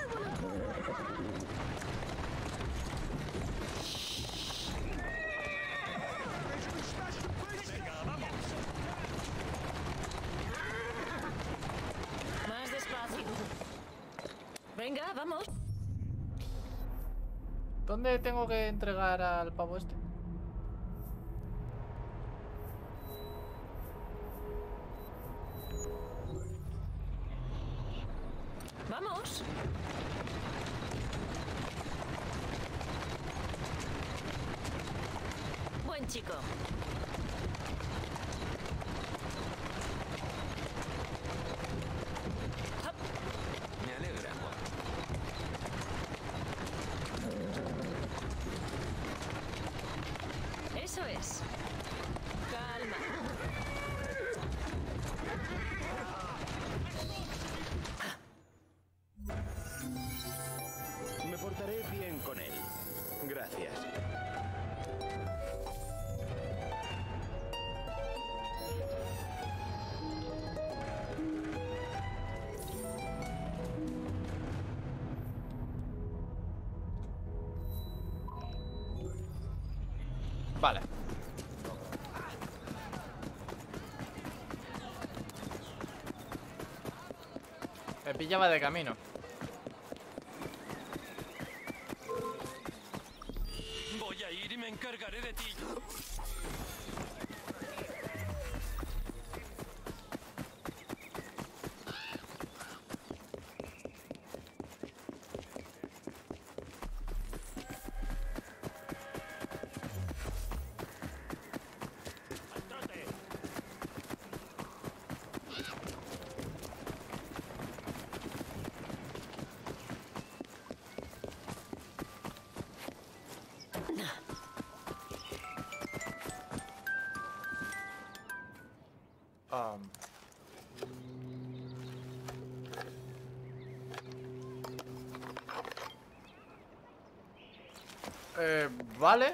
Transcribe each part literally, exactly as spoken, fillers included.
Venga, vamos. Más despacio. Venga, vamos. ¿Dónde tengo que entregar al pavo este? Vamos. Buen chico. Me alegra, Juan. Eso es. Calma. Me portaré bien con él. Gracias. Vale. Me pillaba de camino. Voy a ir y me encargaré de ti. Um. Eh, vale.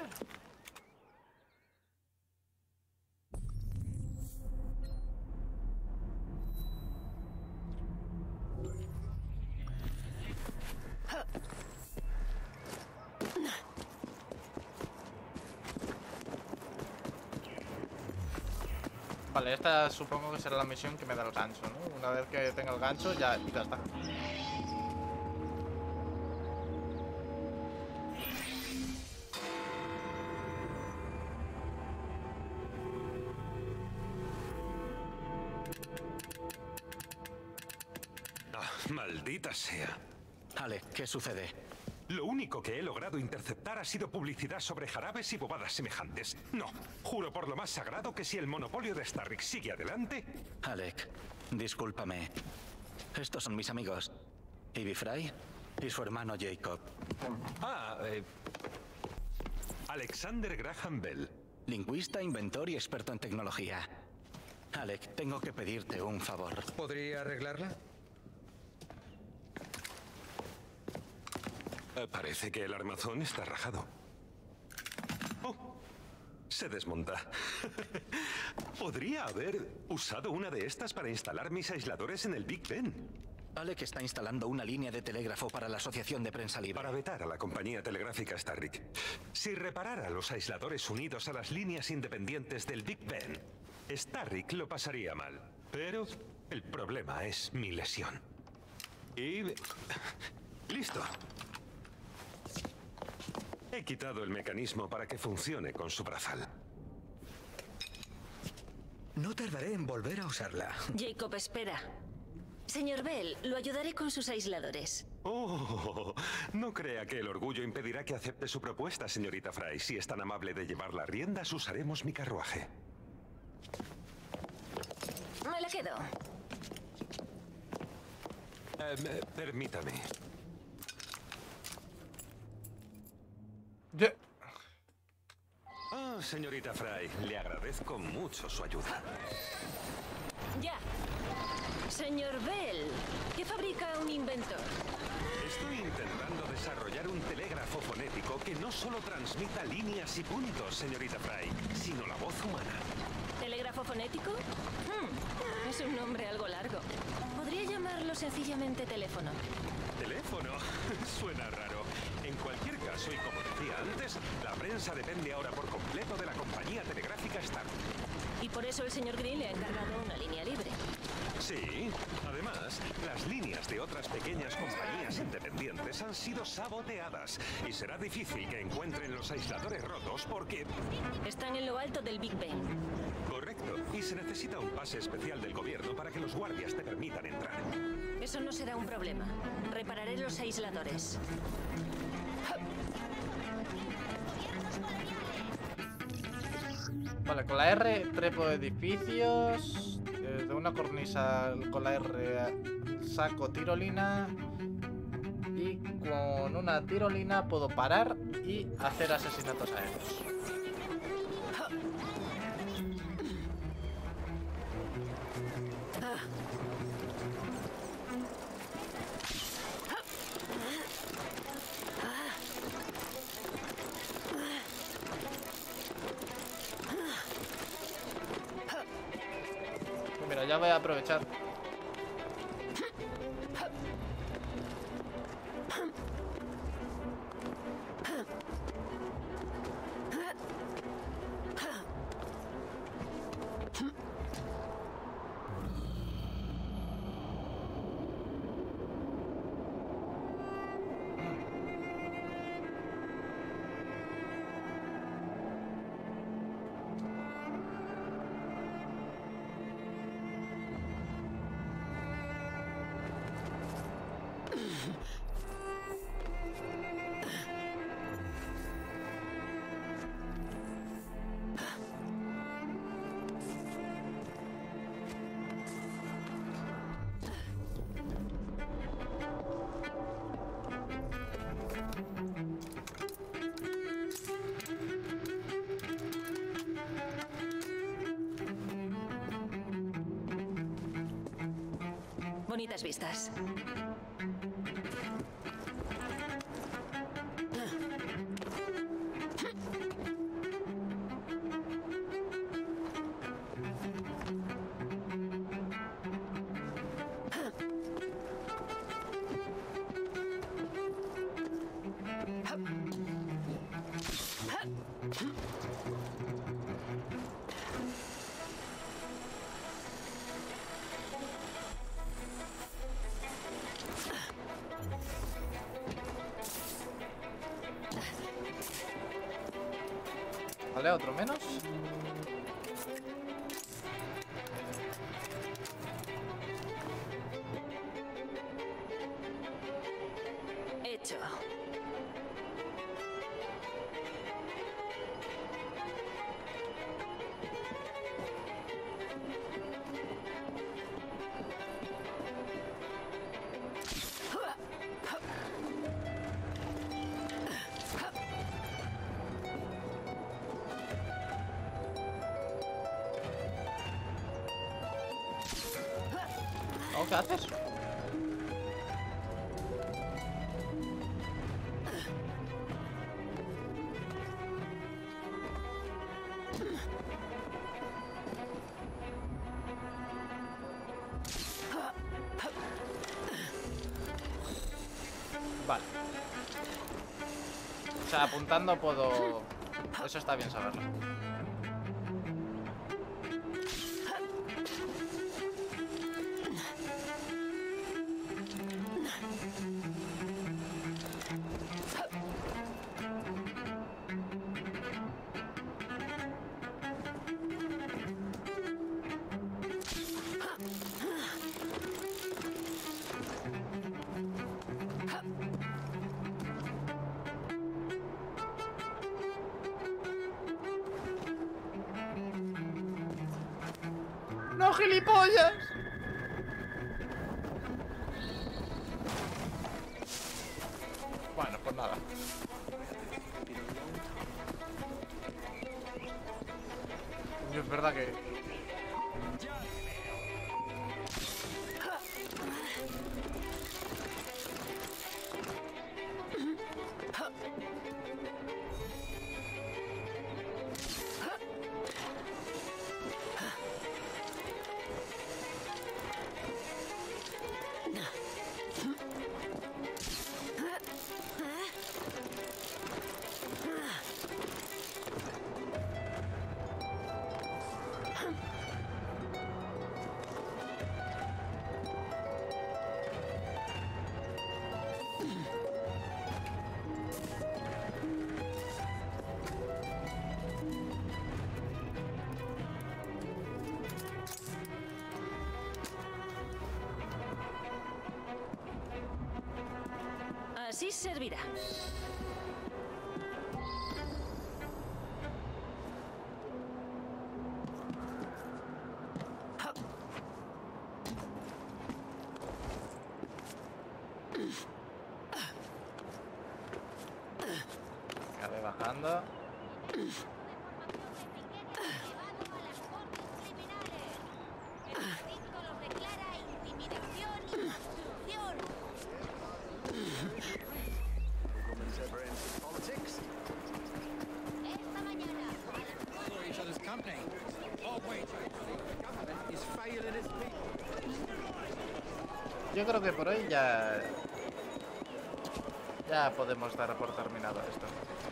Vale, esta supongo que será la misión que me da el gancho, ¿no? Una vez que tenga el gancho, ya, ya está. Ah, maldita sea. Alec, ¿qué sucede? Lo único que he logrado interceptar ha sido publicidad sobre jarabes y bobadas semejantes. No, juro por lo más sagrado que si el monopolio de Starrick sigue adelante... Alec, discúlpame. Estos son mis amigos. Ivy Fry y su hermano Jacob. Ah, eh... Alexander Graham Bell. Lingüista, inventor y experto en tecnología. Alec, tengo que pedirte un favor. ¿Podría arreglarla? Eh, parece que el armazón está rajado. Oh, se desmonta. Podría haber usado una de estas para instalar mis aisladores en el Big Ben. Alec está instalando una línea de telégrafo para la Asociación de Prensa Libre. Para vetar a la compañía telegráfica Starrick. Si reparara los aisladores unidos a las líneas independientes del Big Ben, Starrick lo pasaría mal. Pero el problema es mi lesión. Y... listo. He quitado el mecanismo para que funcione con su brazal. No tardaré en volver a usarla. Jacob, espera. Señor Bell, lo ayudaré con sus aisladores. Oh, no crea que el orgullo impedirá que acepte su propuesta, señorita Fry. Si es tan amable de llevar las riendas, usaremos mi carruaje. Me la quedo. Eh, permítame. Yo... Ah, señorita Fry, le agradezco mucho su ayuda. Ya. Señor Bell, ¿qué fabrica un inventor? Estoy intentando desarrollar un telégrafo fonético que no solo transmita líneas y puntos, señorita Fry, sino la voz humana. ¿Telégrafo fonético? Hmm, es un nombre algo largo. Podría llamarlo sencillamente teléfono. ¿Teléfono? ¿O no? Suena raro. En cualquier caso, y como decía antes, la prensa depende ahora por completo de la compañía telegráfica Stark. Y por eso el señor Green le ha encargado una línea libre. Sí, además, las líneas de otras pequeñas compañías independientes han sido saboteadas y será difícil que encuentren los aisladores rotos porque... Están en lo alto del Big Ben. Correcto, y se necesita un pase especial del gobierno para que los guardias te permitan entrar. Eso no será un problema. Repararé los aisladores. Vale, con la R trepo edificios. Desde una cornisa con la R saco tirolina. Y con una tirolina puedo parar y hacer asesinatos aéreos. Mira, ya voy a aprovechar. Bonitas vistas. Vale, otro menos. Hecho. ¿No? ¿Qué haces? Vale. O sea, apuntando puedo... Eso está bien saberlo. ¡No, gilipollas! Bueno, pues nada. Y es verdad que... Así servirá. Cabe bajando. Yo creo que por hoy ya... Ya podemos dar por terminado esto.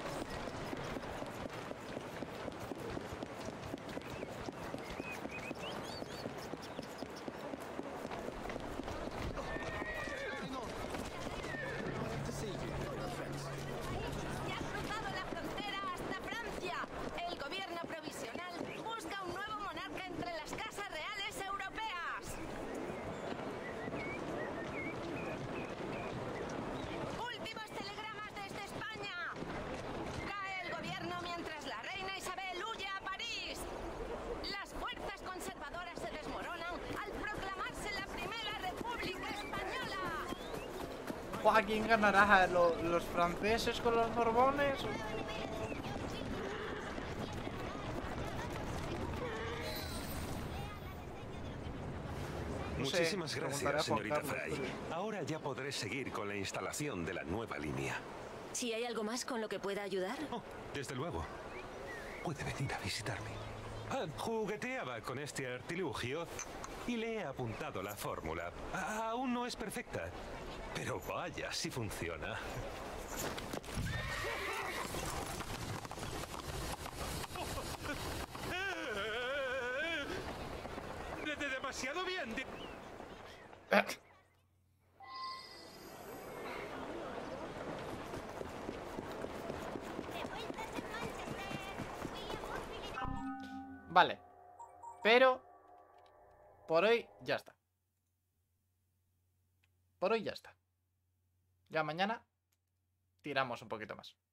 Ya ha cruzado la frontera hasta Francia. El gobierno provisional busca un nuevo monarca entre las casas reales europeas. Últimos telegramas desde España. Cae el gobierno mientras la reina Isabel huye a París. Las fuerzas conservadoras se desmoronan al proclamarse la primera República Española. Buah, ¿quién ganará? ¿Lo- ¿Los franceses con los borbones? No sé, Muchísimas preguntaré a gracias, Juan señorita Carlos, Fry. pero- Ahora ya podré seguir con la instalación de la nueva línea. Si hay algo más con lo que pueda ayudar. Oh, desde luego. Puede venir a visitarme. Ah, jugueteaba con este artilugio y le he apuntado la fórmula. A- aún no es perfecta, pero vaya si funciona. De- de- demasiado bien. de- Vale. Pero... Por hoy ya está. Por hoy ya está. Ya mañana tiramos un poquito más.